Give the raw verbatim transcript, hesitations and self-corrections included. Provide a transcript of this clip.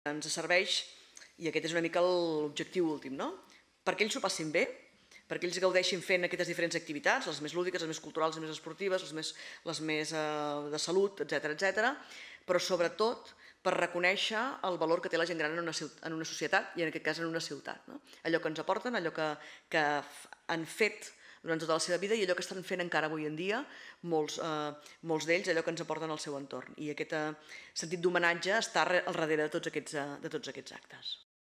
Ens serveix, i aquest és una mica l'objectiu últim, no? Perquè ells s'ho passin bé, perquè ells gaudeixin fent aquestes diferents activitats, les més lúdiques, les més culturals, les més esportives, les més, les més eh, de salut, etcètera, etcètera, però sobretot per reconèixer el valor que té la gent gran en una, en una societat i en aquest cas en una ciutat. No? Allò que ens aporten, allò que, que han fet durant tota la seva vida i allò que estan fent encara avui en dia, molts, eh, molts d'ells, allò que ens aporten al seu entorn. I aquest eh, sentit d'homenatge està al darrere de tots aquests, eh, de tots aquests actes.